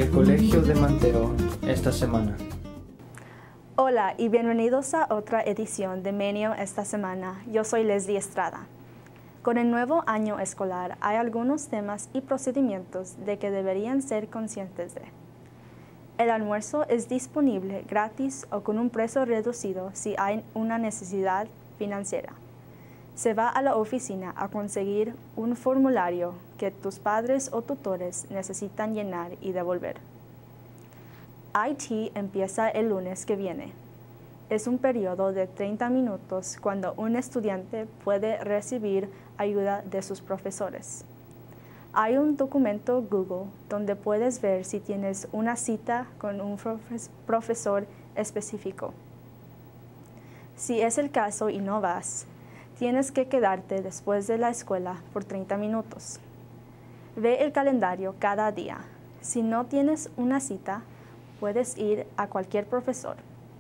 del Colegio de Manteo esta semana. Hola y bienvenidos a otra edición de Menio esta semana. Yo soy Leslie Estrada. Con el nuevo año escolar hay algunos temas y procedimientos de que deberían ser conscientes de. El almuerzo es disponible gratis o con un precio reducido si hay una necesidad financiera. Se va a la oficina a conseguir un formulario que tus padres o tutores necesitan llenar y devolver. IT empieza el lunes que viene. Es un periodo de 30 minutos cuando un estudiante puede recibir ayuda de sus profesores. Hay un documento Google donde puedes ver si tienes una cita con un profesor específico. Si es el caso y no vas, tienes que quedarte después de la escuela por 30 minutos. Ve el calendario cada día. Si no tienes una cita, puedes ir a cualquier profesor.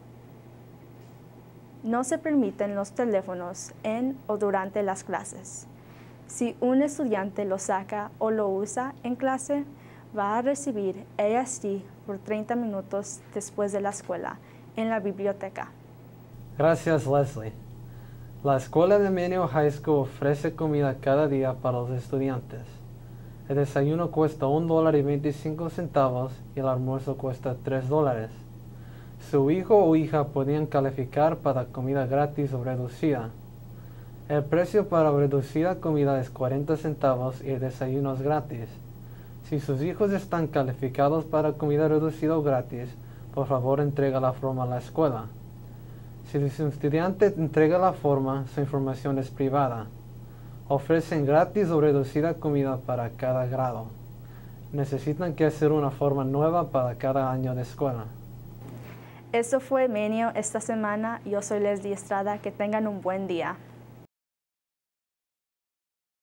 No se permiten los teléfonos en o durante las clases. Si un estudiante lo saca o lo usa en clase, va a recibir ASD por 30 minutos después de la escuela en la biblioteca. Gracias, Leslie. La escuela de Menio High School ofrece comida cada día para los estudiantes. El desayuno cuesta $1.25 y el almuerzo cuesta $3. Su hijo o hija podrían calificar para comida gratis o reducida. El precio para reducida comida es 40 centavos y el desayuno es gratis. Si sus hijos están calificados para comida reducida o gratis, por favor entrega la forma a la escuela. Si su estudiante entrega la forma, su información es privada. Ofrecen gratis o reducida comida para cada grado. Necesitan que hacer una forma nueva para cada año de escuela. Eso fue Menio esta semana. Yo soy Leslie Estrada. Que tengan un buen día.